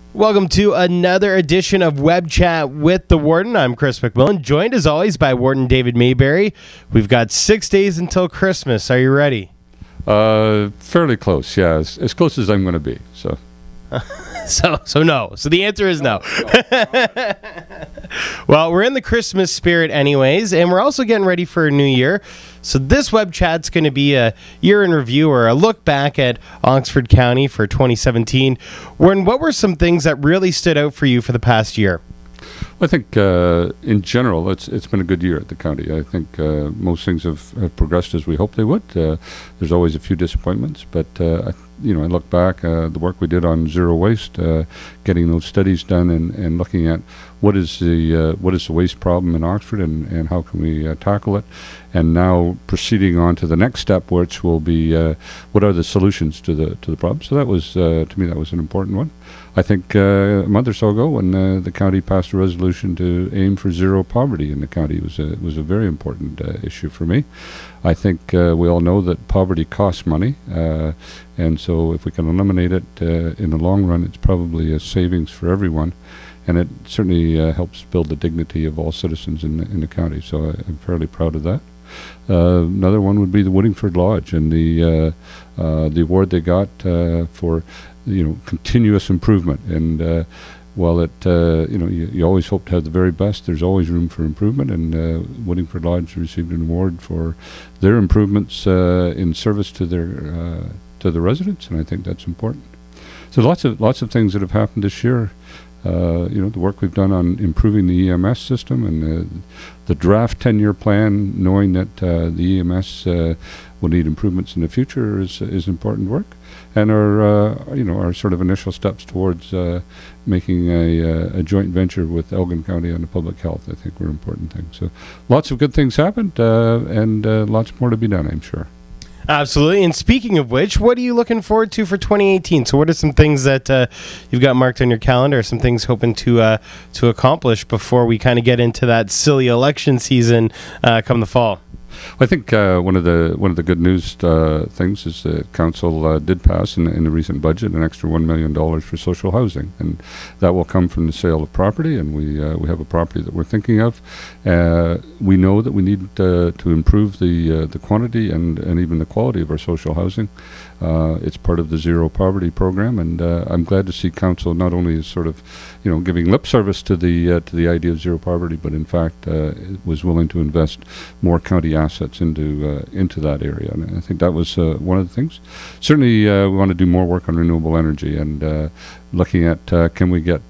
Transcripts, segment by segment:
Welcome to another edition of Web Chat with the Warden. I'm Chris McMillan, joined as always by Warden David Mayberry. We've got 6 days until Christmas. Are you ready? Fairly close, yeah. As close as I'm going to be. So no. So the answer is no. Well, we're in the Christmas spirit anyways, and we're also getting ready for a new year. So this web chat's going to be a year in review or a look back at Oxford County for 2017. Warren, what were some things that really stood out for you for the past year? I think in general it's been a good year at the county. I think most things have progressed as we hoped they would. There's always a few disappointments, but I look back, the work we did on zero waste, getting those studies done and looking at what is the waste problem in Oxford and how can we tackle it, and now proceeding on to the next step, which will be what are the solutions to the problem. So that was to me that was an important one. I think a month or so ago when the county passed a resolution to aim for zero poverty in the county, it was a very important issue for me. I think we all know that poverty costs money, and so if we can eliminate it in the long run, it's probably a savings for everyone, and it certainly helps build the dignity of all citizens in the county. So I'm fairly proud of that. Another one would be the Woodingford Lodge and the award they got for continuous improvement. And while it you always hope to have the very best, there's always room for improvement. And Woodingford Lodge received an award for their improvements in service to the residents, and I think that's important. So lots of things that have happened this year. The work we've done on improving the EMS system and the draft 10-year plan, knowing that the EMS will need improvements in the future is important work, and our sort of initial steps towards making a joint venture with Elgin County on the public health, I think, were important things. So lots of good things happened, and lots more to be done, I'm sure. Absolutely. And speaking of which, what are you looking forward to for 2018? So what are some things that you've got marked on your calendar, some things hoping to accomplish before we kind of get into that silly election season come the fall? I think one of the good news things is that council did pass in the recent budget an extra $1 million for social housing, and that will come from the sale of property. And we have a property that we're thinking of. We know that we need to improve the quantity and even the quality of our social housing. It's part of the zero poverty program, and I'm glad to see council not only is sort of giving lip service to the idea of zero poverty, but in fact was willing to invest more county assets into that area. And I think that was one of the things. Certainly we want to do more work on renewable energy and looking at can we get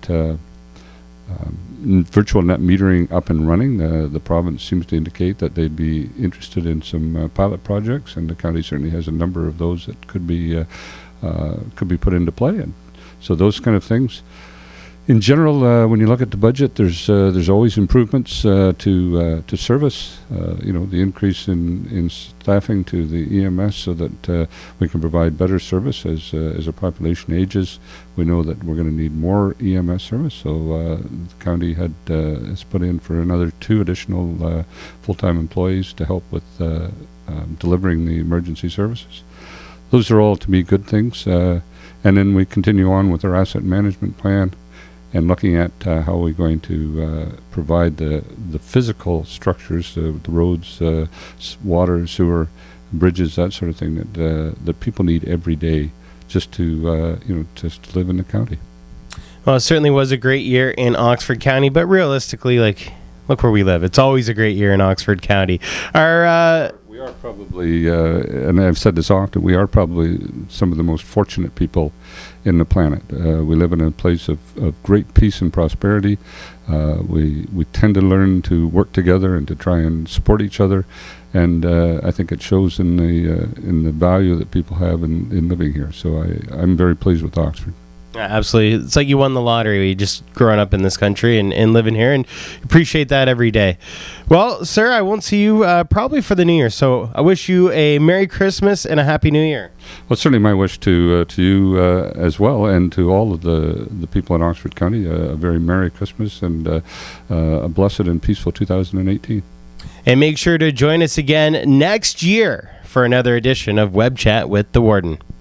virtual net metering up and running. The province seems to indicate that they'd be interested in some pilot projects, and the county certainly has a number of those that could be put into play. And so those kind of things. In general, when you look at the budget, there's always improvements to service. The increase in staffing to the EMS so that we can provide better service as our population ages. We know that we're going to need more EMS service, so the county has put in for another 2 additional full-time employees to help with delivering the emergency services. Those are all, to me, good things. And then we continue on with our asset management plan, and looking at how we're going to provide the physical structures, the roads, water, sewer, bridges, that sort of thing that people need every day just to just to live in the county. Well, it certainly was a great year in Oxford County, but realistically, look where we live. It's always a great year in Oxford County. We are probably, and I've said this often, we are probably some of the most fortunate people in the planet. We live in a place of great peace and prosperity. We tend to learn to work together and to try and support each other, and I think it shows in the value that people have in living here. So I'm very pleased with Oxford. Absolutely. It's like you won the lottery. You just growing up in this country and living here, and appreciate that every day. Well, sir, I won't see you probably for the New Year, so I wish you a Merry Christmas and a Happy New Year. Well, certainly my wish to you as well, and to all of the people in Oxford County, a very Merry Christmas and a blessed and peaceful 2018. And make sure to join us again next year for another edition of Web Chat with the Warden.